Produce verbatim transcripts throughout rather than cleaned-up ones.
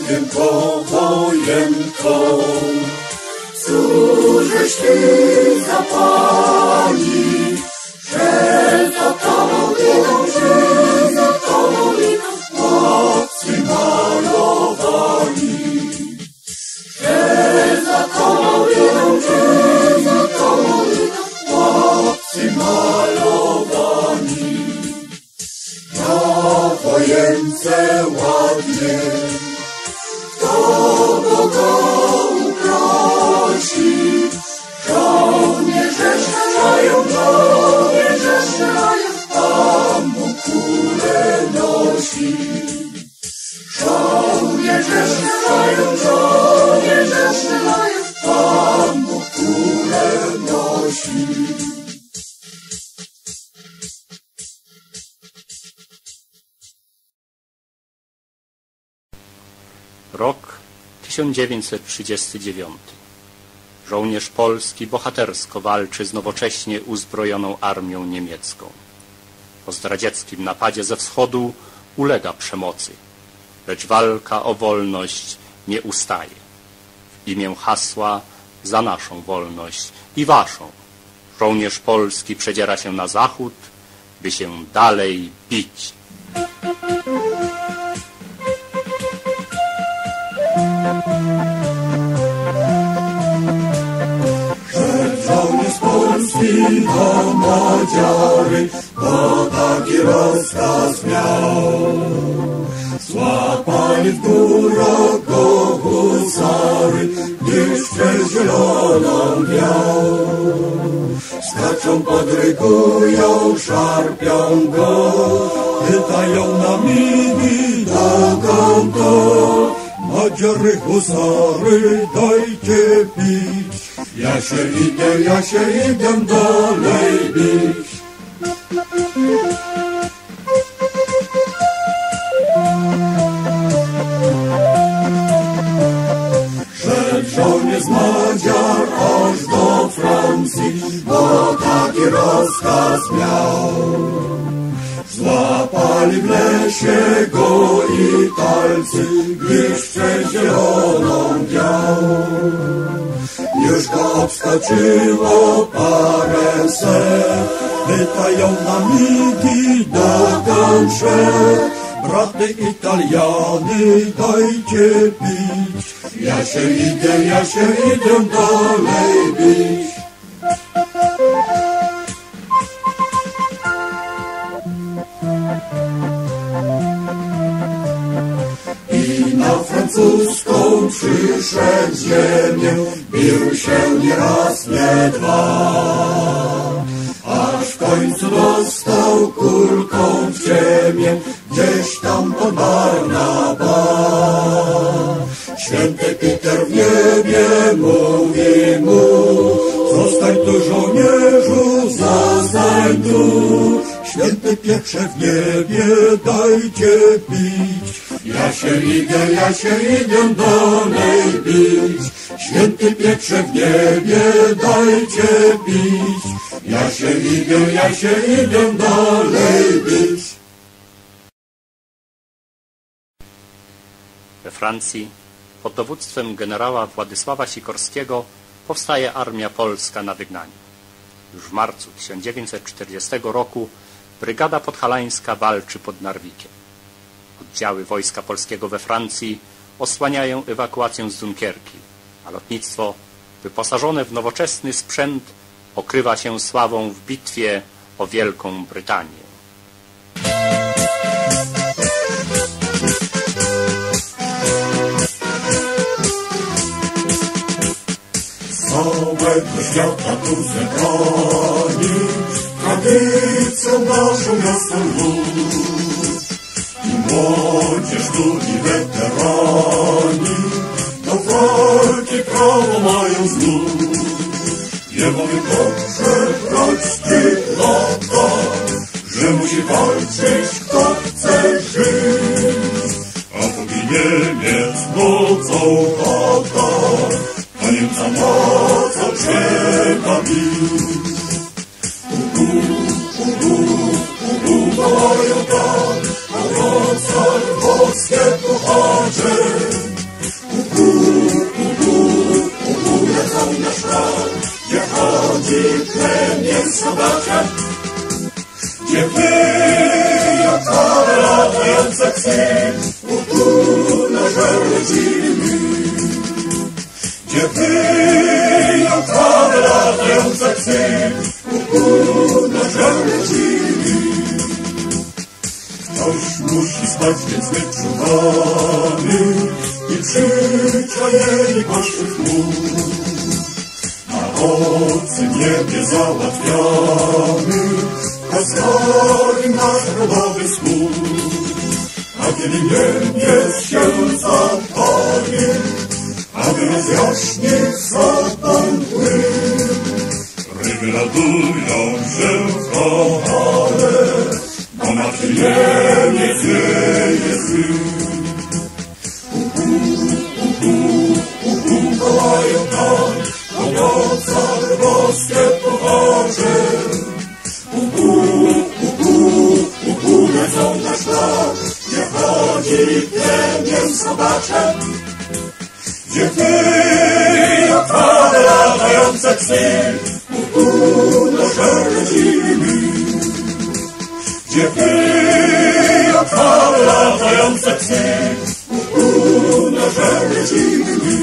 wojenką, wojenką. Cóżeś ty zapali, że za tobą idą, że za tobą idą chłopcy malowani. Że za tobą idą, że za tobą idą chłopcy malowani. Na wojence ładnie, kto Boga uprosi, żołnierze strzelają, żołnierze strzelają, Pan Bóg kulę nosi. Żołnierze strzelają, żołnierze strzelają, Pan Bóg kulę nosi. Rok tysiąc dziewięćset trzydziesty dziewiąty. Żołnierz polski bohatersko walczy z nowocześnie uzbrojoną armią niemiecką. Po zdradzieckim napadzie ze wschodu ulega przemocy, lecz walka o wolność nie ustaje. W imię hasła za naszą wolność i waszą żołnierz polski przedziera się na zachód, by się dalej bić. Żołnierz polski do Madziary, bo taki rozkaz miał. Złapali w górach go husary, gdyż przez zieloną wiał. Skaczą, podrygują, szarpią go, pytają na migi, dokąd to? Madziary, husary, dajcie pić. Ja się idę, ja się idę dalej bić. Szedł żołnierz z Madziar aż do Francji, bo taki rozkaz miał. Złapali w lesie go Italcy, gdyż przez zieloną wiał. Już go obskoczyło paręset, pytają na migi, dokąd szedł. Braty Italiany, dajcie pić. Ja się idę, ja się idę dalej bić. I na francuską przyszedł ziemię, bił się nie raz, nie dwa, aż w końcu dostał kulką w ziemię, gdzieś tam pod Barnaba. Święty Peter w niebie mówi mu, zostań tu żołnierzu, zostań tu. Święty Pietrze w niebie, dajcie pić. Ja się idę, ja się idę dalej bić. Święty Pietrze w niebie, dajcie pić. Ja się idę, ja się idę dalej bić. We Francji pod dowództwem generała Władysława Sikorskiego powstaje Armia Polska na wygnaniu. Już w marcu tysiąc dziewięćset czterdziestego roku Brygada Podhalańska walczy pod Narwikiem. Oddziały Wojska Polskiego we Francji osłaniają ewakuację z Dunkierki, a lotnictwo, wyposażone w nowoczesny sprzęt, okrywa się sławą w bitwie o Wielką Brytanię. Całego świata tu zebrani, tradycją naszą jasną lud. I młodzież tu i weterani, do walki prawo mają znów. Nie mamy dobrze brać tych lata, że musi walczyć kto chce żyć. A póki Niemiec nocą chata, a Niemca nocą czeka mit. Uhu, uhu, uhu, wołają tak, a Wrocław boskie pucharze. Gdzie wy, jak fale latające psy, nasze rodziny. Gdzie wy, jak fale latające psy, nasze rodziny. Ktoś musi spać, więc my czuwamy i przyczajeni pośród chmur. Na nocy niebie załatwiamy rozkory nasz rodowy spór. A kiedy niebie się zapali, aby rozjaśnić sobą mgły, ryby radują się w kochane, bo na tym niebie dzieje syn. Uhu, uhu, uhu, wołają tam, po nocach boskie puchacze. Uhu, uhu, uhu, lecą na szlak, gdzie chodzi plemię sobacze. Gdzie wy, jak fale latające psy, uhu, nasze rodziny. Gdzie wy, jak fale latające psy, uhu, nasze rodziny.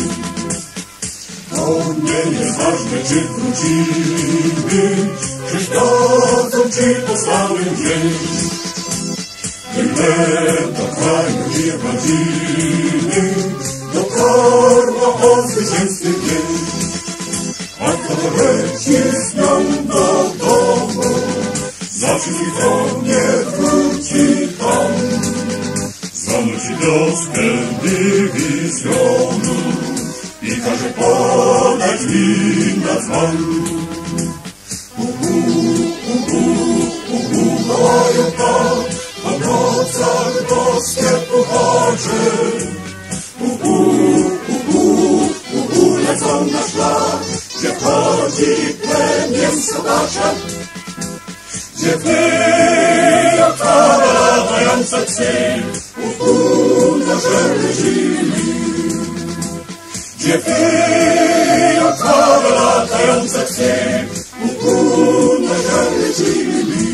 To nie jest ważne, czy wrócimy, czy śledzą, czy po stałym gdzieś. Tyle do kraju i rodziny dotarła o zwycięstwie wieść. A kto leci z nią do domu, za wszystkich to nie wróci tam. Zanuci wioskę dywizjonu i każe podać win na dzban. Uhu, uhu, uhu, wołają tam, po nocach boskie puchacze. Uhu, uhu, uhu, lecą na szlak, gdzie chodzi plemię sobacze. Gdzie wy, jak fale latające psy, uhu, nasze rodziny. Gdzie wy, jak fale latające psy, uhu, nasze rodziny.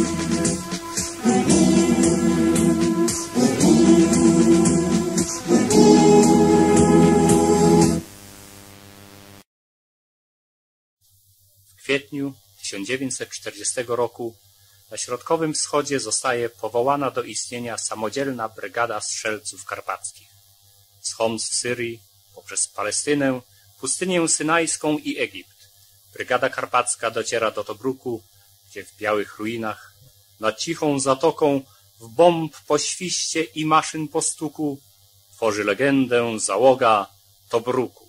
W kwietniu tysiąc dziewięćset czterdziestego roku na Środkowym Wschodzie zostaje powołana do istnienia samodzielna Brygada Strzelców Karpackich. Schodząc w Syrii, poprzez Palestynę, pustynię synajską i Egipt, Brygada Karpacka dociera do Tobruku, gdzie w białych ruinach, nad cichą zatoką, w bomb po świście i maszyn po stuku, tworzy legendę załoga Tobruku.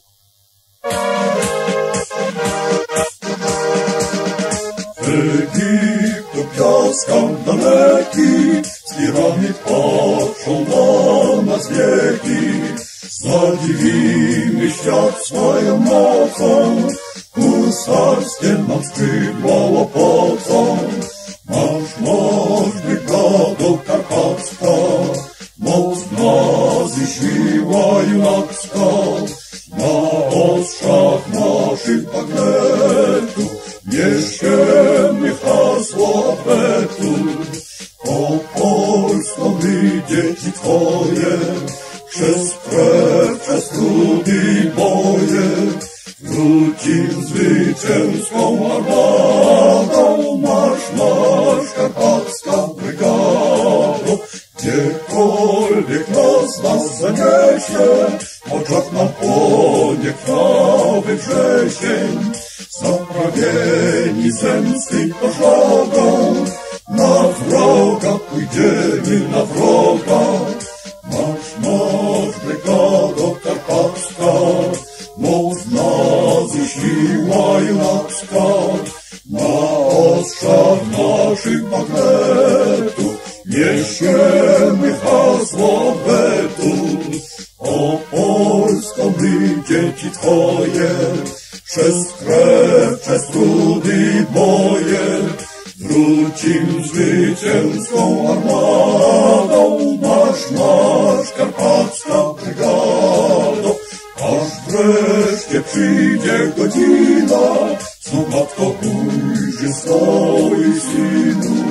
Egiptu piaskach daleki, z piramid patrzą na nas wieki. Zadziwimy świat swoją mocą, husarskie nam skrzydła łopocą. Marsz, marsz, brygado karpacka, moc nazy, siła junacka. Na ostrzach naszych bagnetów niesiemy hasło adwentu. O Polsko, my dzieci twoje, przez krew, przez trudy i boje, wrócim zwycięską armadą. Marsz, marsz, karpacka brygado, gdziekolwiek nas nas zaniesie, w oczach nam płonie krwawy wrzesień. Zaprawieni zemsty i pożogą, na wroga pójdziemy, na wroga. Marsz, marsz, brygado karpacka, moc nazy, siła junacka. Na ostrzach naszych bagnetów niesiemy hasło odwetu. O Polsko, my dzieci twoje, przez krew, przez trudy i boje, wrócim zwycięską armadą. Marsz, marsz, karpacka brygado, aż wreszcie przyjdzie godzina, co matko ujrzy swoich synów.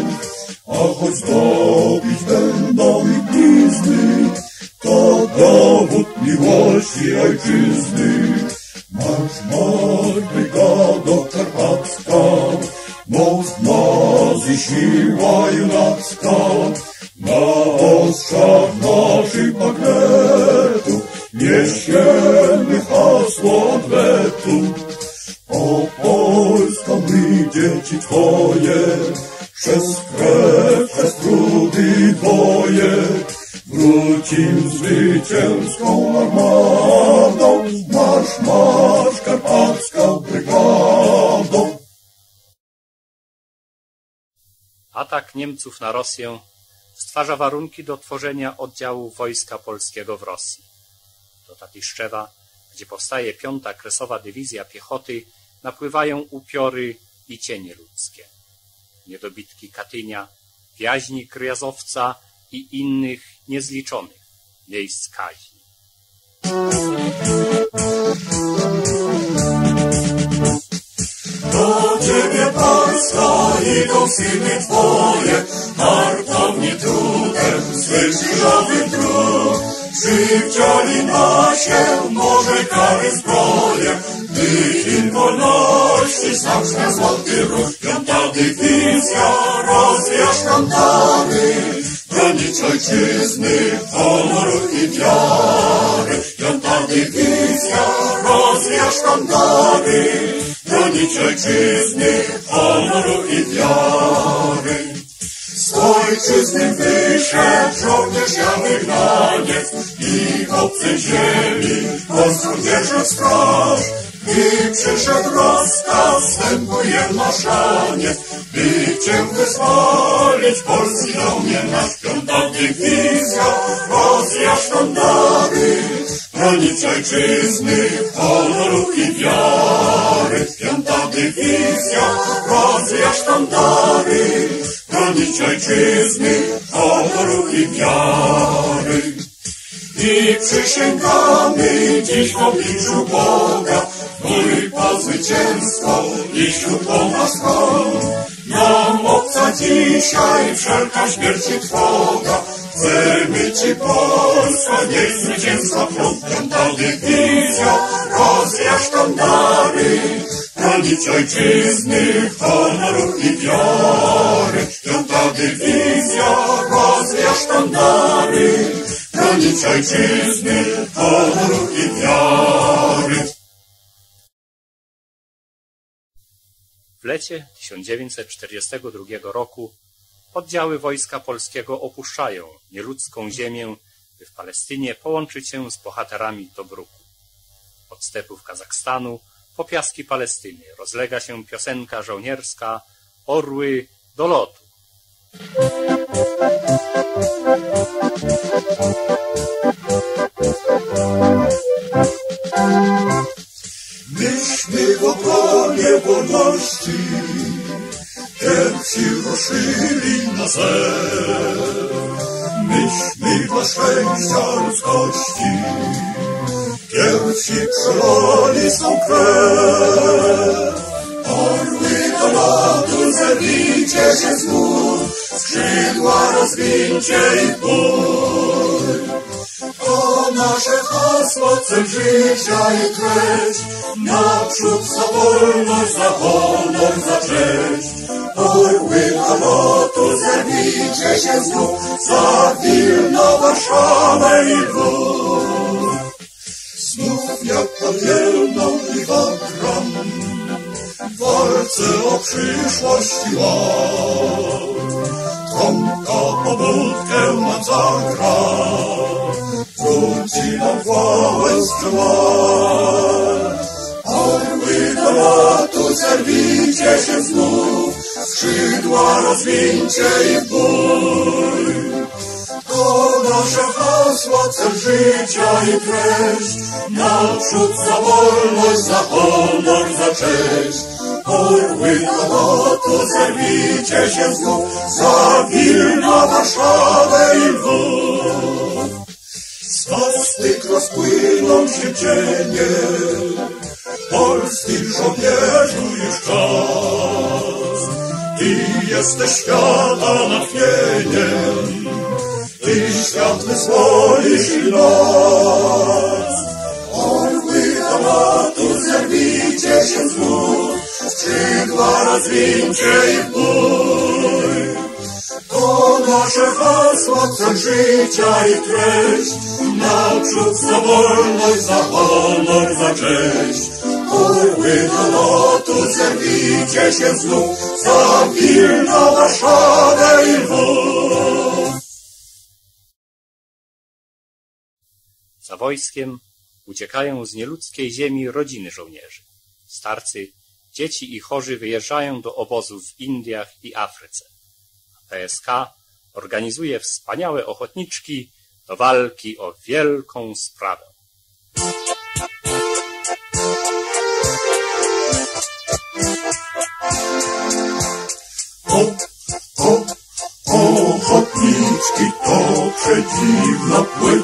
zdobić będą i blizny, to dowód miłości ojczyzny. Marsz, marsz, brygado karpacka, moc mocy siła junacka, na ostrzach naszych magnetów niesiemy hasło odwetu. O Polska, my dzieci Twoje, przez krew, przez trudy boje, wrócim zwycięską armadą. Marsz, marsz, karpacka brygado. Atak Niemców na Rosję stwarza warunki do tworzenia oddziału Wojska Polskiego w Rosji. Do Tatyszczewa, gdzie powstaje piąta Kresowa Dywizja Piechoty, napływają upiory i cienie ludzkie. Niedobitki Katynia, Wiaźni Kryjazowca i innych niezliczonych miejsc kaźni. Do Ciebie Polska idą syny Twoje, hartowni trudem swych krzyżowych dróg. Przywdziali na się może kary zbroje, by im wolności znak na złoty róż. Piąta dywizja rozwija sztandary, bronić ojczyzny, honoru i wiary. Piąta dywizja rozwija sztandary, bronić ojczyzny, honoru i wiary. Z ojczyzny wyszedł żołnierz Jan Wygnaniec i w obcej ziemi Polską dzierżył straż. Gdy przyszedł rozkaz, wstępuje na szaniec, by Cię wyzwolić, polski żołnierz. Piąta dywizja rozwija sztandary, bronić ojczyzny, honoru i wiary. Piąta dywizja rozwija sztandary, bronić ojczyzny, honoru i wiary. I przysięgamy dziś w obliczu Boga, który po zwycięstwo i wśród nas chwał. Nam obca dzisiaj wszelka śmierć i trwoga, chcemy Ci Polska, niech zwycięstwa front. Piąta dywizja rozwija sztandary, bronić ojczyzny, honoru i wiary. Piąta dywizja rozwija sztandary, bronić ojczyzny, honoru i wiary. W lecie tysiąc dziewięćset czterdziestego drugiego roku oddziały Wojska Polskiego opuszczają nieludzką ziemię, by w Palestynie połączyć się z bohaterami Tobruku. Od stepów Kazachstanu po piaski Palestyny rozlega się piosenka żołnierska Orły do lotu. Myśmy w obronie wolności pierwsi ruszyli na zew. Myśmy dla szczęścia ludzkości pierwsi przelali swą krew. Orły do lotu, zerwijcie się znów, skrzydła rozwincie i w bój. To nasze hasło, cel życia i treść, naprzód za wolność, za honor, za cześć. Orły do lotu, zerwijcie się znów, za Wilno, Warszawę i Lwów. Znów jak pod Wielną i Wagram, w walce o przyszłość i ład. Trąbka pobudkę nam zagra, wróci nam chwałę skrzydła. Orły do lotu, zerwijcie się znów, skrzydła rozwincie i w bój. To nasze hasło, cel życia i treść, naprzód za wolność, za honor, za cześć. Orły do lotu, zerwijcie się znów, za Wilno, Warszawę i Lwów. Swastyk rozpłyną się cienie, polskich żołnierzy już czas. I jesteś świata natchnieniem, Ty świat wyzwolisz i noc. Orły do lotu, zerwijcie się z gór, skrzydła rozwincie i w bój. To nasze hasła, cel życia i treść, naprzód za wolność, za honor, za cześć. Orły do lotu, zerwijcie się znów, za Wilno, Warszawę i Lwów. Za wojskiem uciekają z nieludzkiej ziemi rodziny żołnierzy. Starcy, dzieci i chorzy wyjeżdżają do obozów w Indiach i Afryce. P S K organizuje wspaniałe ochotniczki do walki o wielką sprawę. O, o, ochotniczki to przedziwna płeć.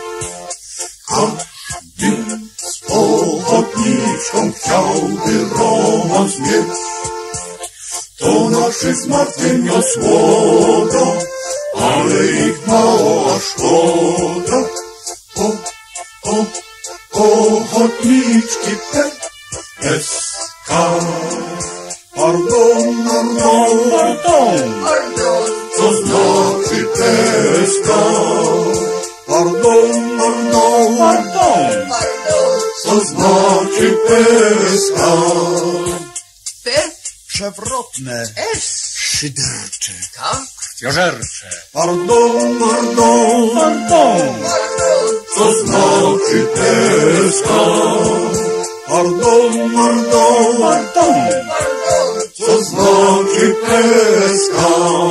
Każdy z ochotniczką chciałby romans mieć. To naszych zmartwień osłoda, ale ich mała szkoda. O, o, ochotniczki P S K. Pardon, pardon, pardon, pardon, co znaczy P S K? Pardon, pardon, pardon, pardon, co znaczy P S K? P Przewrotne, S szydercze, K Krwiożercze. Pardon, pardon, pardon, pardon, co znaczy P S K? Pardon, pardon, pardon, pardon, co znaczy P S K?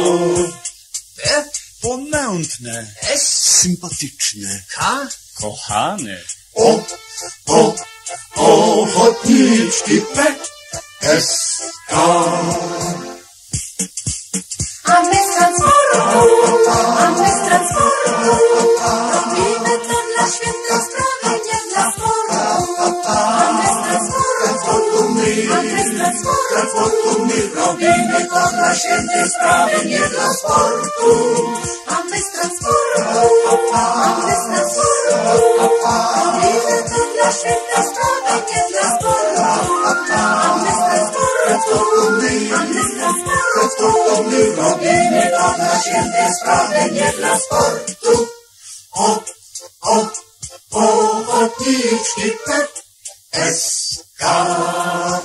P ponętne, S sympatyczne, K Kochane. O, o, ochotniczki P S K. A my z transportu, a my z transportu, robimy to dla świętej sprawy, nie dla sportu. A my z transportu, a my z transportu, Robimy to dla świętej sprawy, nie dla sportu. a my z transportu, a my z transportu, robimy to dla świętej sprawy, nie dla sportu. A my z transportu, a my z transportu, Robimy to dla świętej sprawy, nie dla sportu. O, o, ochotniczki P S K.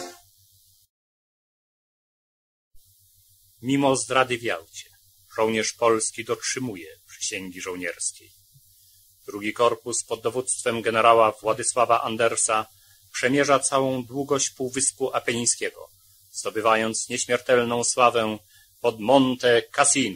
Mimo zdrady w Jałcie, żołnierz polski dotrzymuje przysięgi żołnierskiej. Drugi korpus pod dowództwem generała Władysława Andersa przemierza całą długość Półwyspu Apenińskiego, zdobywając nieśmiertelną sławę pod Monte Cassino.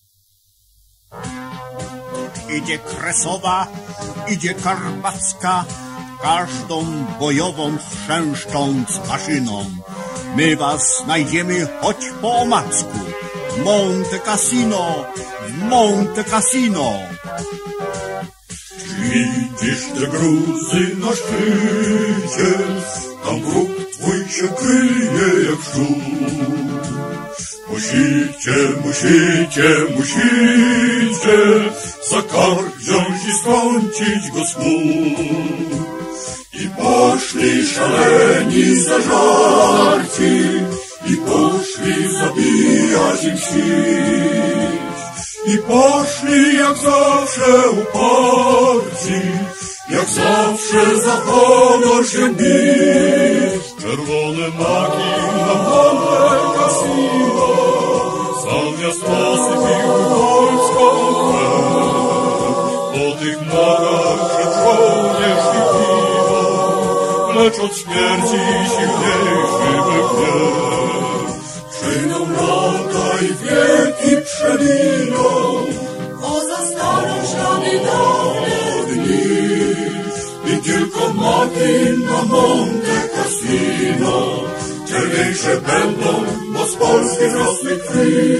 Idzie Kresowa, idzie Karpacka, każdą bojową chrzęszcząc maszyną. My was znajdziemy choć po omacku. W Monte Cassino, w Monte Cassino. Widzisz te gruzy na szczycie, tam wróg twój się kryje jak szczur. Musicie, musicie, musicie za kark wziąć i skończyć go smór. I poszli szaleni zażarci, i poszli zabijać i mścić. I poszli jak zawsze uparci, jak zawsze za honor się bić. Czerwone maki na Monte Cassino, zamiast posypiły polską krew. Po tych nogach szedł żołnierz i piwo, lecz od śmierci silniejszy był gniew. Przyjdą lata i wieki przewiną, pozostaną ślady dawne dni. I tylko maki na Monte Cassino czerniejsze będą, bo z Polski wrosły krwi.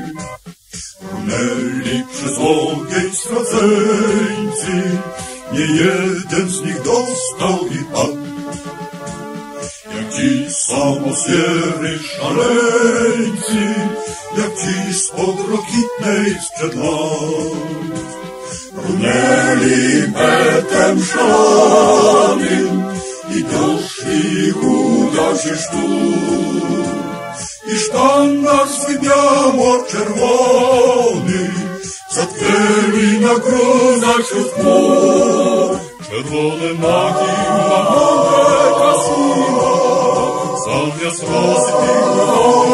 Runęli przez ogień straceńcy, nie jeden z nich dostał i padł. Jak ci samosiery szaleńcy, jak ci spod rokitnej sprzed lat. Runęli metem szklanym i doszli uda się sztuk. I sztandar swój biało-czerwony zatknęli na gruzach wśród chmur. Czerwone maki na Monte Cassino zamiast rozpiękną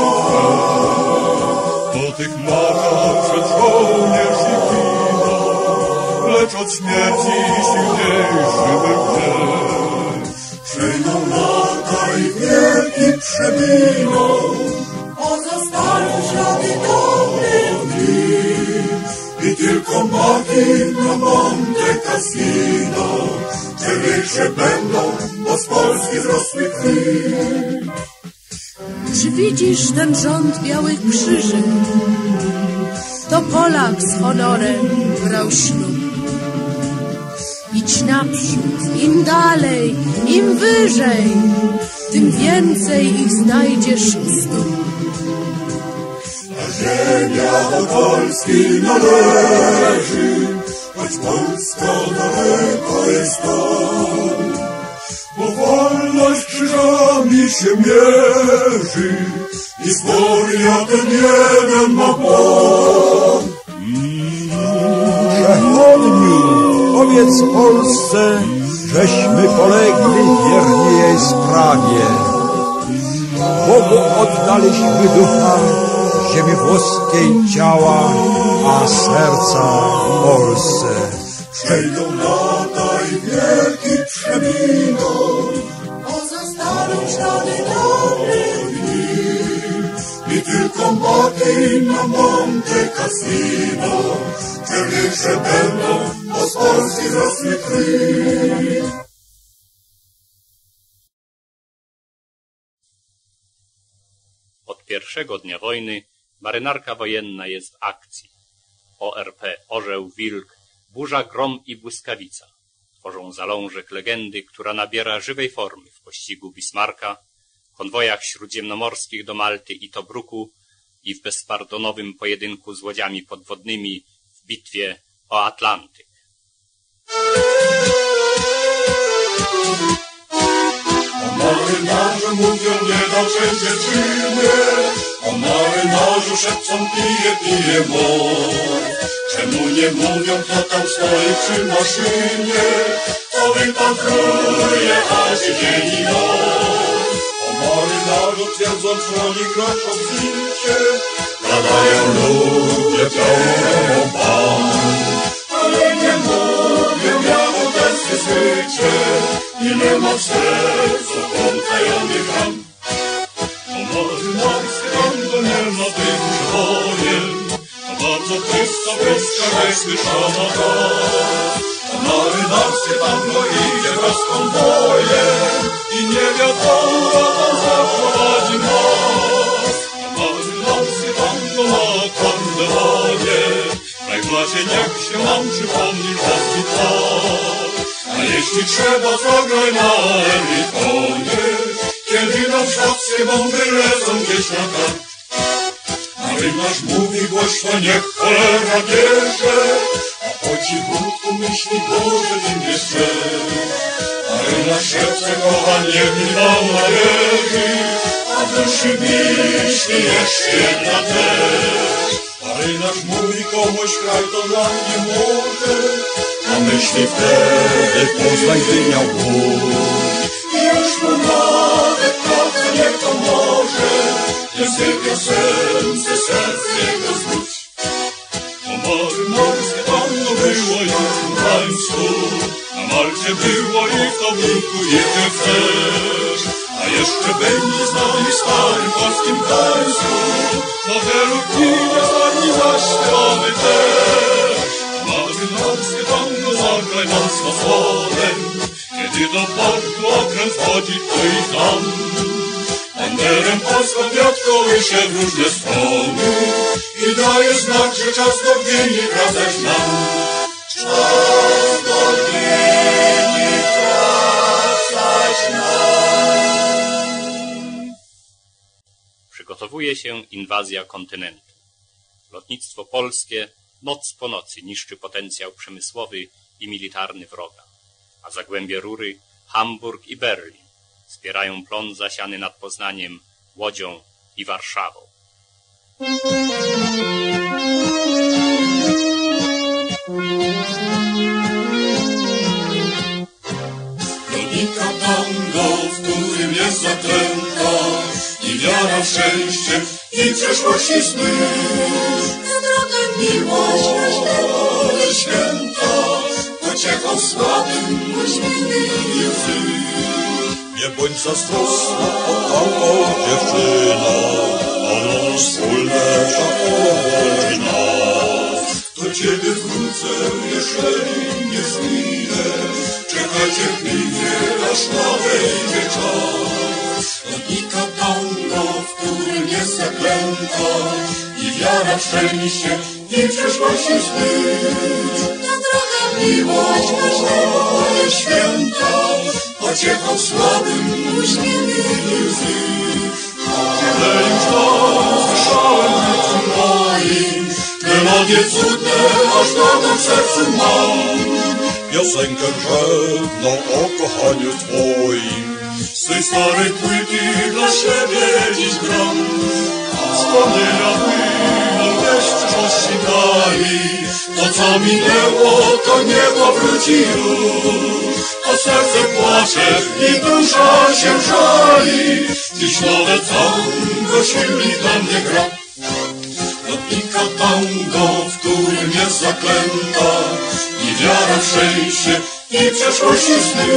po tych makach przed żołnierzy giną, lecz od śmierci silniejszy był krew. Przejdą lata i wieki przeminą, pozostaną ślady dobrych dni. I tylko maki na Monte Cassino czerniejsze będą, bo z Polski wzrosły krwi. Czy widzisz ten rząd białych krzyży? To Polak z honorem brał ślub. Idź naprzód, im dalej, im wyżej, tym więcej ich znajdziesz u stóp. Ziemia do Polski należy, choć Polska daleko jest tam. Bo wolność krzyżami się mierzy i zworia ten jeden ma plan. Przechodniu, powiedz Polsce, żeśmy polegli wierni jej sprawie. Bogu oddaliśmy ducha, ziemi włoskiej ciała, a serca Polsce. Przejdą lata i wieki przeminą, Pozostaną ślady dobrych dni. I tylko maki na Monte Cassino czerniejsze będą, bo z Polski wzrosły krwi. Od pierwszego dnia wojny marynarka wojenna jest w akcji. O R P Orzeł, Wilk, Burza, Grom i Błyskawica tworzą zalążek legendy, która nabiera żywej formy w pościgu Bismarcka, konwojach śródziemnomorskich do Malty i Tobruku i w bezpardonowym pojedynku z łodziami podwodnymi w bitwie o Atlantyk. O marynarze mówią nie da wszędzie czyny, o marynarzu szepcą pije, pije mor. Czemu nie mówią, kto tam stoi przy maszynie, kto wypatruje aż dzień i noc. O marynarzu twierdzą członi kroczą w zimcie, gadają ludzie pełną pan. Ale nie mówią, jak o tęsknie życie, ile ma w sercu pąkajonych ran. O marynarskie tango nie ma być przebojem, to bardzo czysto, błyska, słyszana tak. O marynarskie tango idzie wraz z konwojem i nie wiadomo, tam zaprowadzi nas. O marynarskie tango na akordeonie, kraj w lasie niech się nam przypomni polski tak. A jeśli trzeba, zagraj na elitonie, kiedy nam szwedzkie bomby lecą gdzieś na kark. Marynarz mówi głośno, niech cholera bierze, a po cichutku myśli, Boże, tym jeszcze. Marynarz szepce, kocham, niech mi nam należy, a w duszy myśli jeszcze jedna też. Marynarz mówi, komuś kraj to dla mnie może, a myśli wtedy, Poznań by miał Bóg. I już mu nawet prawda niech to może, język piosence, serce jego zwróć. O marynarskie tango było już w Gdańsku, na Malcie było i w Tobruku i ty też. A jeszcze będzie z nami w starym polskim Gdańsku, na wielu kinie z nami zaśpiewamy też. Marynarskie tango zagraj nam z fasolem, kiedy do portu okręt wchodzi tu i tam. Banderem polską wiatr kołysze w różne strony i daje znak, że czas do Gdyni wracać nam. Czas do Gdyni wracać nam. Szykowuje się inwazja kontynentu. Lotnictwo polskie noc po nocy niszczy potencjał przemysłowy i militarny wroga, a zagłębie Rury, Hamburg i Berlin wspierają plon zasiany nad Poznaniem, Łodzią i Warszawą. Lotnika tango, w którym jest zaklęta i wiara w szczęście i przeszłości sny. Na drogę miłość każdemu Święta, pociechą słabym, uśmiechy i łzy. Nie bądź zazdrosna o tango, dziewczyna, ono wspólne wszak nas. Do ciebie wrócę, jeżeli nie zginę. Czekaj cierpliwie, aż nadejdzie czas. Lotnika tango, w którym jest zaklęta i wiara w szczęście i przeszłości sny. Na drogę miłość każdemu Święta, pociechą słabym, uśmiechy i łzy. Tyle już tam słyszałem w życiu moim, melodie cudne, aż dawno w sercu mam. Piosenkę rzewną o kochaniu twoim, z tej starej płyty dla siebie dziś gram. Wspomnienia płyną deszcz przeszłości dali, to co minęło, to nie powróci już. A serce płacze i dusza się żali, dziś nowe tango silni dla mnie gra. Lotnika tango, w którym jest zaklęta i wiara w szczęście i przeszłości sny.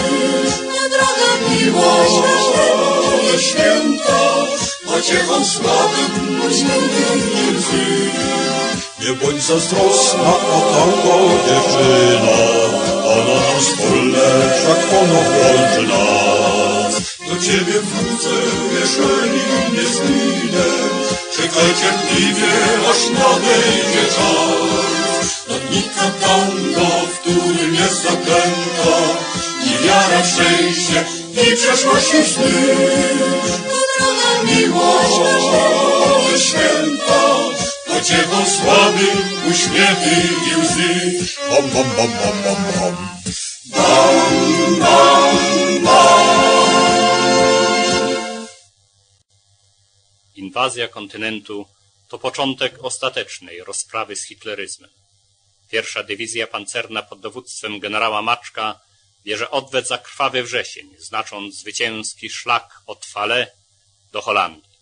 Na drogę miłość każdemu Święta, pociechą słabym, uśmiechy i łzy. Nie bądź zazdrosna o tango, dziewczyna, ono nam wspólne, wszak ono łączy nas. Do ciebie wrócę, jeżeli nie zginę. Czekaj cierpliwie, aż nadejdzie czas. Lotnika tango, w którym jest zaklęta i wiara w szczęście i przeszłości sny. Na drogę miłość każdemu Święta, pociechą słabym, uśmiechy i łzy. Bam, bam, bam, bam, bam, bam. Bam, bam, bam. Inwazja kontynentu to początek ostatecznej rozprawy z hitleryzmem. Pierwsza dywizja pancerna pod dowództwem generała Maczka bierze odwet za krwawy wrzesień, znacząc zwycięski szlak od Falaise do Holandii.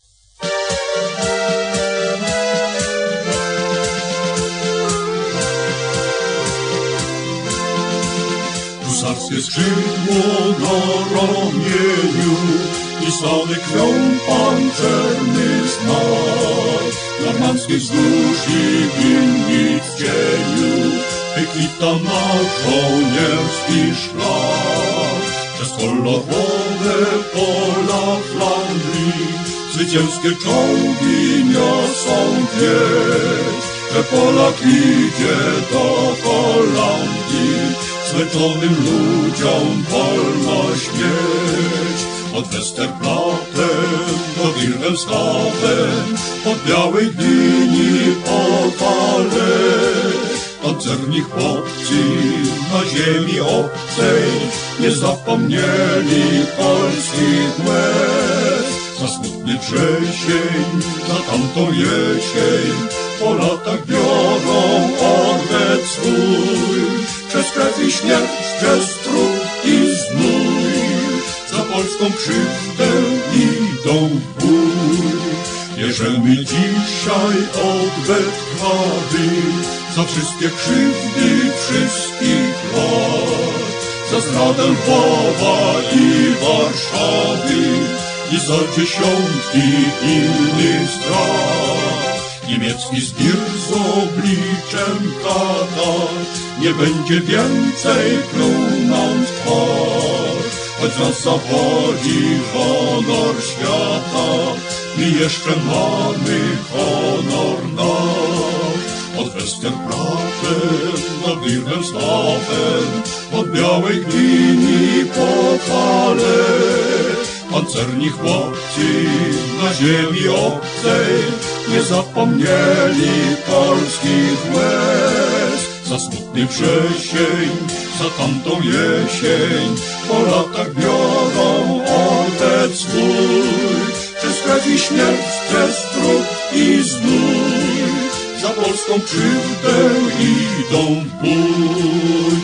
Husarskie skrzydło na ramieniu i stany krwią pancerny znak. Normandzkiej wzdłuż i winnic w cieniu wykwita nasz żołnierski szlak. Przez kolorowe pola Flandrii zwycięskie czołgi niosą wieść, że Polak idzie do Holandii, zmęczonym ludziom wolność mieć. Od Westerplatten do Wilhelmshaven, od Białej Gdyni po Falaise. Pancerni chłopcy na ziemi obcej nie zapomnieli polskich łez. Za smutny wrzesień, za tamtą jesień, po latach biorą odwet swój. Przez krew i śmierć, przez trud i znój, za polską krzywdę idą w bój. Bierzemy dzisiaj odwet krwawy za wszystkie krzywdy wszystkich lat, za zdradę Lwowa i Warszawy i za dziesiątki innych strat. Niemiecki zbir z obliczem kata nie będzie więcej pluł nam w twarz. Choć nas zawodzi honor świata, my jeszcze mamy honor nasz. Od Westerplatten do Wilhelmshaven, od Białej Gdyni po Falaise. Pancerny Mizerni chłopcy na ziemi obcej nie zapomnieli polskich łez. Za smutny wrzesień, za tamtą jesień, po latach biorą ojciec swój. Przez krew i śmierć, przez trud i znój, za polską krzywdę idą w bój.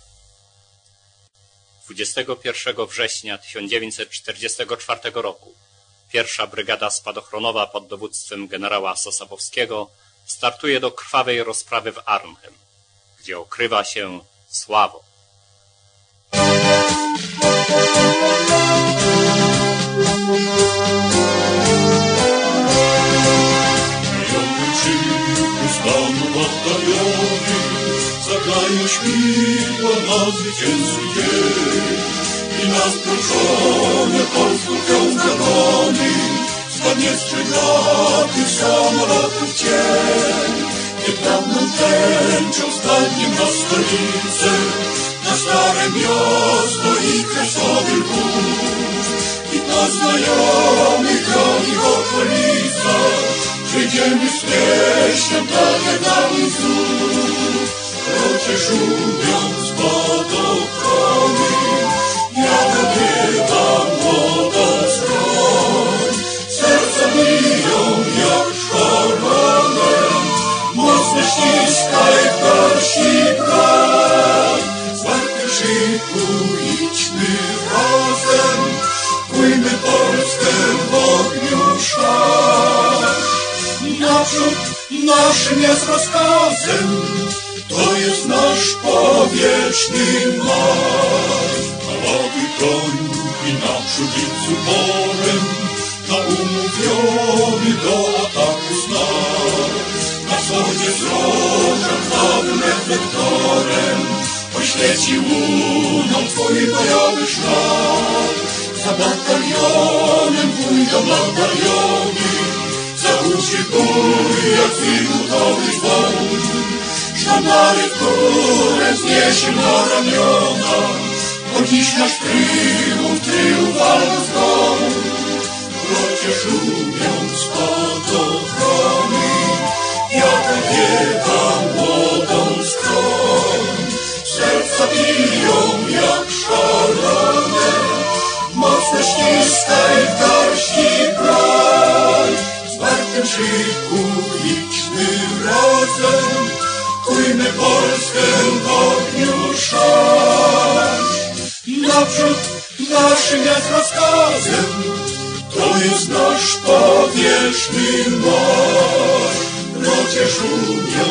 dwudziestego pierwszego września tysiąc dziewięćset czterdziestego czwartego roku pierwsza brygada spadochronowa pod dowództwem generała Sosabowskiego startuje do krwawej rozprawy w Arnhem, gdzie okrywa się sławą. Stanu bataliony zagrają śmigła na zwycięski dzień i na skruszone polską wiąże broni spadnie skrzydlatych samolotów cień. Nieprawną tęczą spadnie na stolicę, na stare miasto i kresowy wóz i po znajomych drogich okolicach przyjdziemy z pieśnią tak jak dawniej znów. Rocie szumią spadochrony, jak odbiewa młoda skroń. Serca biją jak szalone, mocno ściskaj w garści broń. Zwarty szyku idźmy razem, kujmy Polskę w ogniu szal. Naprzód naszym jest rozkazem, to jest nasz powietrzny marsz. Na ławy koń i naprzód i z uporem, na umówiony do ataku znak. Na wschodzie wzroczem chwałym reflektorem oświeci łuną twój bojowy szlak. Za batalionem pójdą bataliony, załóżcie bój jak wybudowy dzwon. Sztandary w górę wzniesie na ramiona, bo dziś nasz tryumf, tryumf walk zgon. W rocie szumią spadochrony, jak odbiewa młodą skroń. Serca biją jak szalone, mocno ściskaj w garści broń. W zwartym szyku idźmy razem, kujmy Polskę w ogniu szal. Naprzód naszym jest rozkazem, to jest nasz powietrzny marsz. W rocie szumią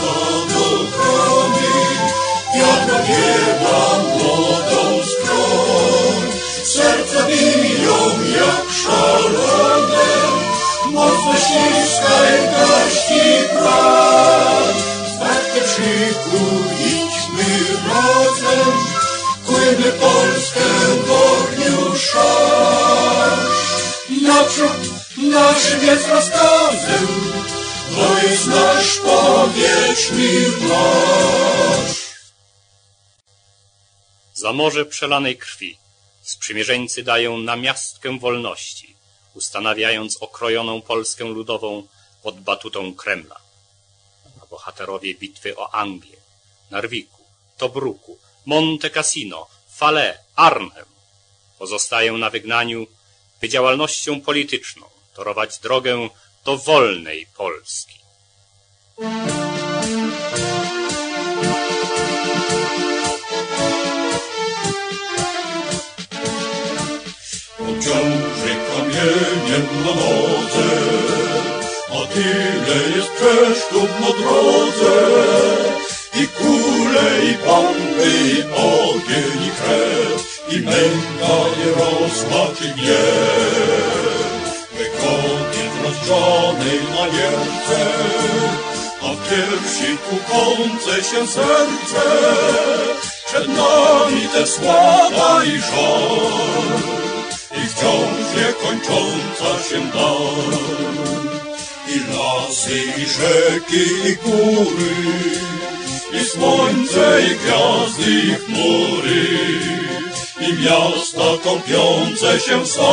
spadochrony, jak odbiewa młodą skroń. Serca biją jak szalone, mocno ściskaj w garści broń. W zwartym szyku idźmy razem, kujmy Polskę w ogniu szal. Naprzód naszym jest rozkazem, to jest nasz powietrzny marsz. Za morze przelanej krwi sprzymierzeńcy dają namiastkę wolności, ustanawiając okrojoną Polskę ludową pod batutą Kremla. A bohaterowie bitwy o Anglię, Narwiku, Tobruku, Monte Cassino, Falaise, Arnhem pozostają na wygnaniu, by działalnością polityczną torować drogę do wolnej Polski. Ciąży kamieniem na nodze, a tyle jest przeszkód na drodze. I kule, i bomby, i ogień, i krew, i męka, i rozpacz, i gniew. Wychodzi w rozgrzanej manierce, a w piersi tłukące się serce. Przed nami te sława i żal, i wciąż niekończąca się dal. I lasy, i rzeki, i góry, i słońce, i gwiazdy, i chmury, i miasta kąpiące się są,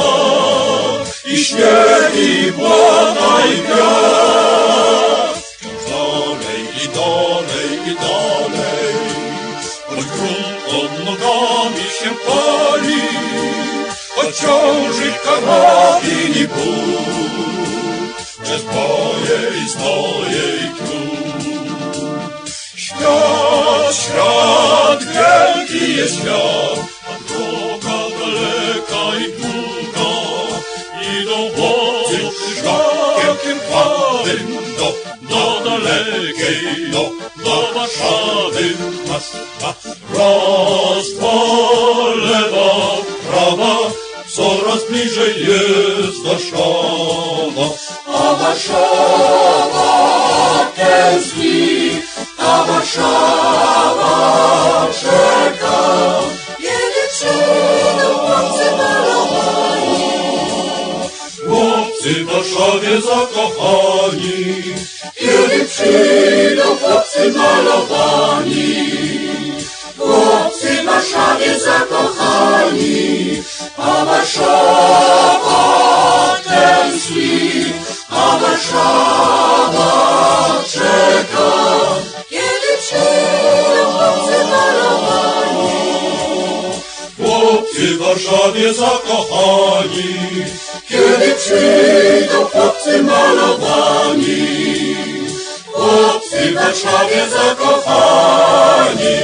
i śnieg, i błata, i wiatr. Wciąż dalej, i dalej, i dalej, choć grunt pod nogami się pali, choć ciąży karabin i ból, przez boje i znoje i trud. Świat, świat, wielki jest świat, a droga daleka i długa. Idą wozy szlakiem chwałym do, do dalekiej, do, do Warszawy. Raz, dwa, raz, dwa, lewa, prawa, coraz bliżej jest Warszawa. A Warszawa tęskni, a Warszawa czeka, kiedy przyjdą chłopcy malowani. Chłopcy w Warszawie zakochani, Kiedy przyjdą chłopcy malowani. Chłopcy w Warszawie zakochani, a Warszawa tęskni, a Warszawa czeka, kiedy przyjdą chłopcy malowani. chłopcy w Warszawie zakochani, Kiedy przyjdą chłopcy malowani. Chłopcy w Warszawie zakochani,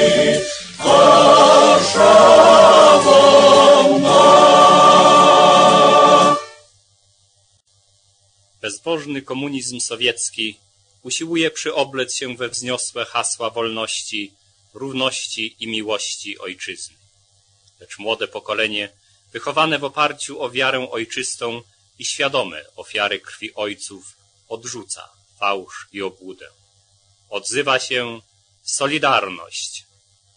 Warszawą ma. Bezbożny komunizm sowiecki usiłuje przyoblec się we wzniosłe hasła wolności, równości i miłości ojczyzny. Lecz młode pokolenie, wychowane w oparciu o wiarę ojczystą i świadome ofiary krwi ojców, odrzuca fałsz i obłudę. Odzywa się Solidarność.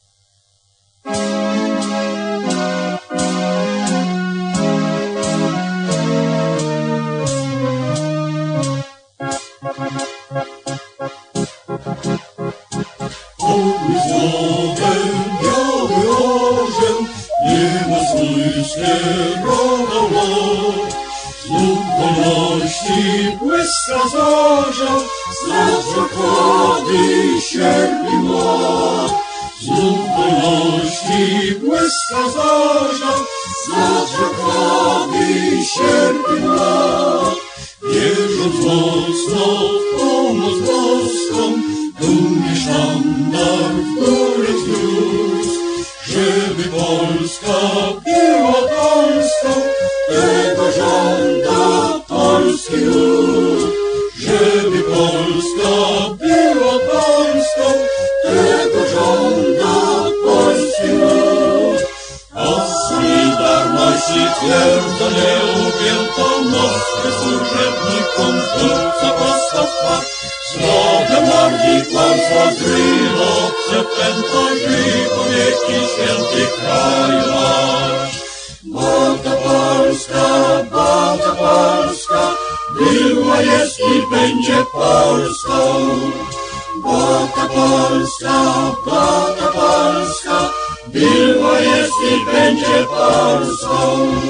Złowem biały orzeł, niebo swójskie rodał lot. Znów wolności błyska zorza, znów zakłady sierp i młot. Znów wolności błyska zorza, znów zakłady sierp i młot. Wierząc mocno w pomoc boską, dumnie sztandar w górę wzniósł, żeby Polska była Polską, tego żąda polski lud. Żeby Polska była Polską, tego żąda polski lud. A Solidarności twierdza nieugięta noc, służebnikom rzuca prosto w twarz. Złogiem marni kłamstwa zrywa, przepęta żyj po wieki święty kraj nasz. Bo ta Polska, bo ta Polska, była, jest i będzie Polską. Bo ta Polska, bo ta Polska, była, jest i będzie Polską.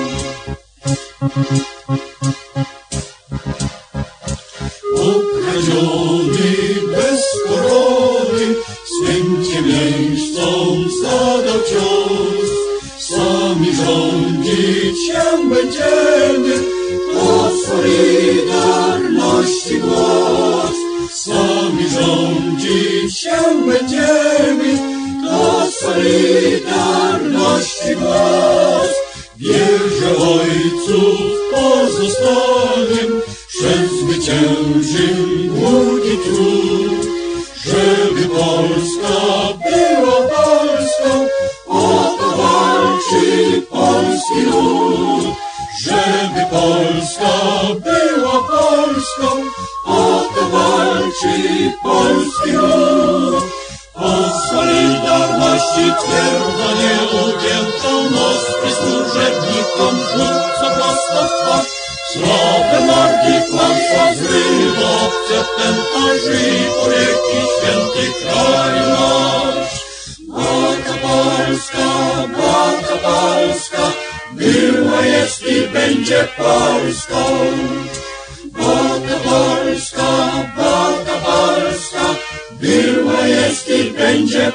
Ukradziony bez korony, swym ciemieńcom zadał cios. Sami rządzić się będziemy, to Solidarności głos. Sami rządzić się będziemy, to Solidarności głos. Wierzę ojców pozostaniem, przezwycięży głód i trud. Żeby Polska była Polską, o to walczy polski lud. Żeby Polska była Polską, o to walczy polski lud. O Solidarności twierdza nieugięta nos, służebnikom rzuca prosto w twarz. Sławę marki kłamstwa zrywa, przepęta żyj po wieki święty kraj nasz. Bo ta Polska, bo to Polska, była, jest i będzie Polską. Bo to Polska, bo to Polska, była, jest i będzie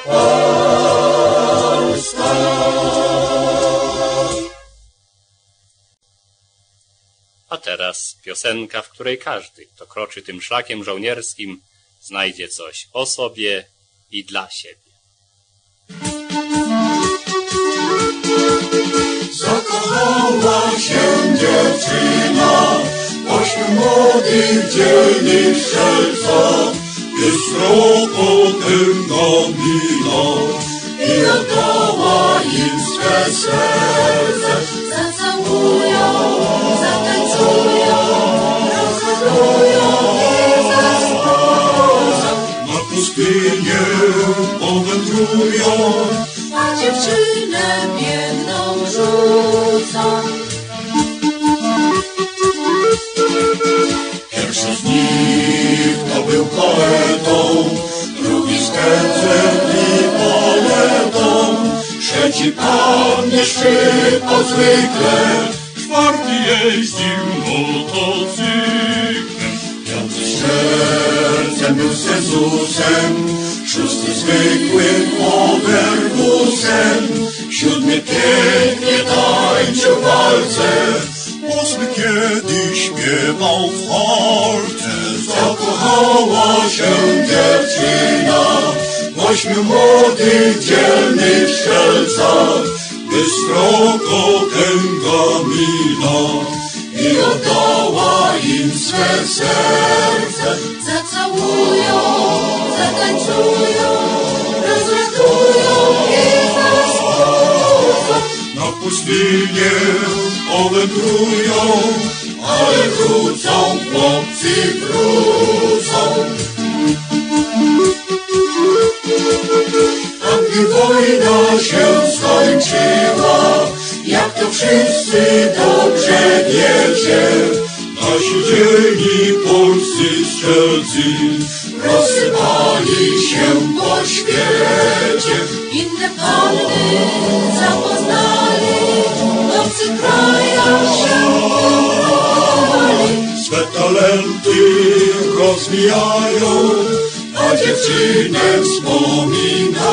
Polska. A teraz piosenka, w której każdy, kto kroczy tym szlakiem żołnierskim, znajdzie coś o sobie i dla siebie. Zakochała się dziewczyna, ośmiu młodych dzielnych strzelców, bystro mina i oddała im swe serce. Zacałują, zatańcują, rozradują i zaspożą. Na pustynię powędrują, A dziewczynę biedną rzucą. Pierwszy z nich to był poetą, drugi skręcem i poletą, trzeci pan nie szczypał zwykle, czwarty jeździł motocyklem, piąty z sercem był z Jezusem, szósty zwykłym overbusem, siódmy pięknie tańczył walce, ósmy kiedy śpiewał w chorce. Zakochała się dziewczyna w ośmiu młodych dzielnych strzelcach, bystroko tęga mina i oddała im swe serce. Zacałują, zatańcują, rozradują i zaspożą. Na pustynię powędrują, ale wrócą, chłopcy wrócą. A gdy wojna się skończyła, jak to wszyscy dobrze wiecie, nasi dzielni polscy strzelcy rozsypali się po świecie. Inne panny zapoznali, w obcych krajach się poznali. Swe talenty rozwijają, a dziewczynę wspominają.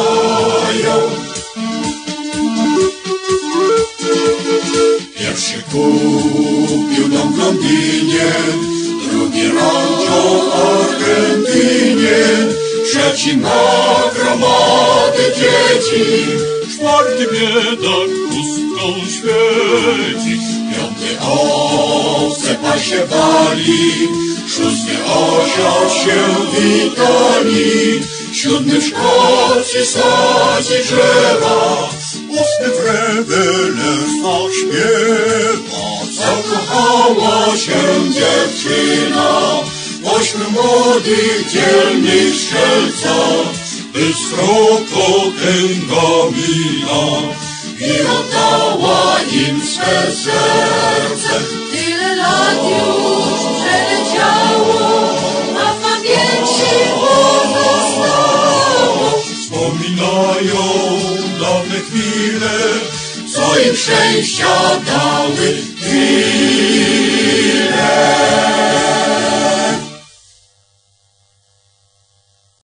Pierwszy kupił dom w Londynie, drugi rancho w Argentynie, trzeci ma gromady dzieci, czwarty biedak chustką świeci, piąty owce pasiewali, szósty osiadł się w Italii, siódmy w Szkocji sadzi drzewa, ósmy w Rewelesa śpiewa. Zakochała się dziewczyna w ośmiu młodych dzielnych strzelcach, bystroko tęga mina i oddała im swe serce. Tyle lat już przeleciało, a w pamięci pozostało. Wspominają dawne chwile, co im szczęścia dały,